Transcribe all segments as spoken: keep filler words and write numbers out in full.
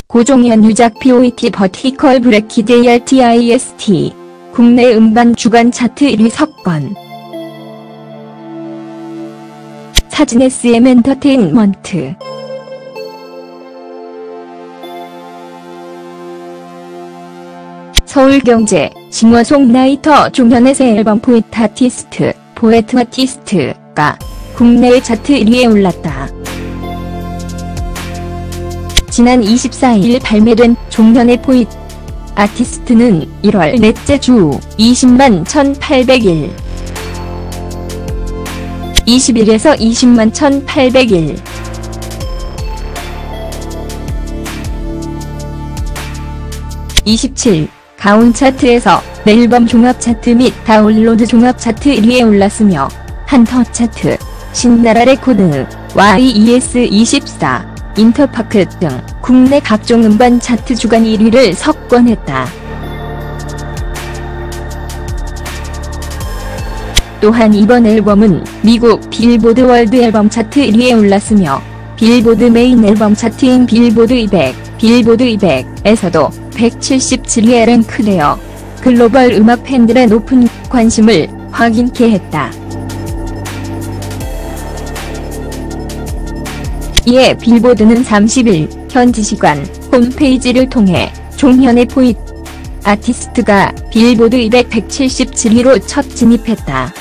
고종현 유작 피오이티 버티컬 브레키드 에이알티아이에스티 국내 음반 주간 차트 일 위 석권. 사진 에스엠 엔터테인먼트. 서울경제, 싱어송라이터 종현의 새 앨범 포에트 아티스트, 포에트 아티스트가 국내외 차트 일 위에 올랐다. 지난 이십사일 발매된 종현의 포에트 아티스트는 일월 넷째 주 이십만 천팔백일, 이십일에서 이십만 천팔백일, 이십칠 가온 차트에서 앨범 종합 차트 및 다운로드 종합 차트 일 위에 올랐으며 한터 차트, 신나라 레코드, 와이이에스 이십사, 인터파크 등 국내 각종 음반 차트 주간 일 위를 석권했다. 또한 이번 앨범은 미국 빌보드 월드 앨범 차트 일 위에 올랐으며 빌보드 메인 앨범 차트인 빌보드 이백, 빌보드 이백에서도 백칠십칠 위에 랭크되어 글로벌 음악 팬들의 높은 관심을 확인케 했다. 이에 빌보드는 삼십일 현지 시간 홈페이지를 통해 종현의 포에트 아티스트가 빌보드 이백 백칠십칠 위로 첫 진입했다.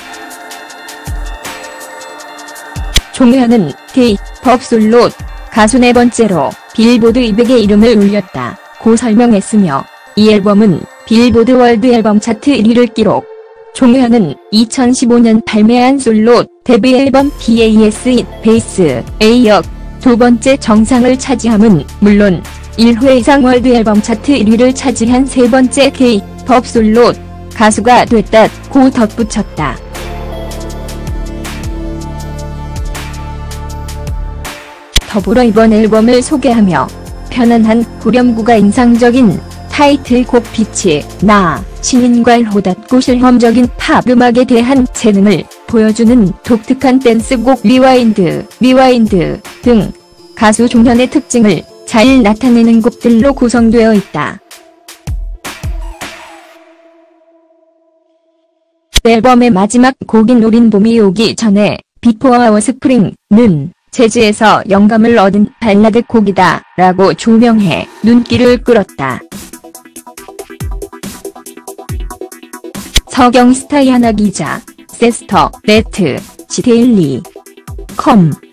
종현은 K-팝 솔로 가수 네 번째로 빌보드 이백에 이름을 올렸다고 설명했으며 이 앨범은 빌보드 월드 앨범 차트 일 위를 기록. 종현은 이천십오년 발매한 솔로 데뷔 앨범 베이스 잇 베이스에 이어 두 번째 정상을 차지함은 물론 일 회 이상 월드 앨범 차트 일 위를 차지한 세 번째 K-팝 솔로 가수가 됐다고 덧붙였다. 더불어 이번 앨범을 소개하며 편안한 후렴구가 인상적인 타이틀곡 빛이 나, 신인과의 호닫고 실험적인 팝 음악에 대한 재능을 보여주는 독특한 댄스곡 리와인드, 리와인드 등 가수 종현의 특징을 잘 나타내는 곡들로 구성되어 있다. 앨범의 마지막 곡인 우린 봄이 오기 전에 비포 아워 스프링는 재즈에서 영감을 얻은 발라드 곡이다 라고 조명해 눈길을 끌었다. 서경스타 야나 기자, 세스터, 레트, 지데일리 닷컴